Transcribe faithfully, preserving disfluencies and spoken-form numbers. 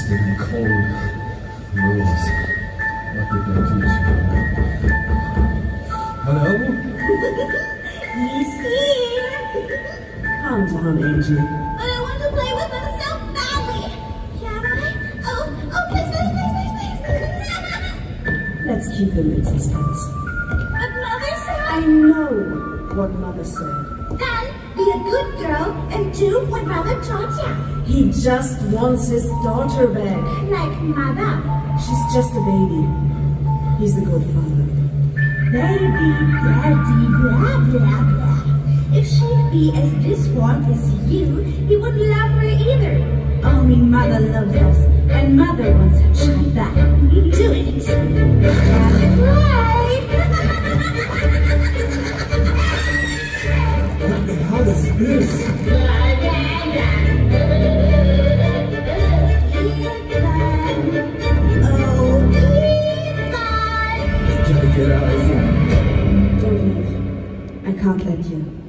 twisted and cold rules. What did they teach you? Hello? He's here! Calm down, Angie. But I want to play with him so badly! Can I? Oh, oh, please, please, please, please, please! Let's keep him in suspense. But Mother said... I know what Mother said. Then, be a good girl and do what Mother told you. He just wants his daughter back. Like Mother. She's just a baby. He's the good father. Baby, daddy, blah, blah, blah. If she'd be as diswarm as you, he wouldn't love her either. Only Mother loves us, and Mother wants her child back. Do it. That's right. What the hell is this? Get out of here. Don't leave. I can't let you.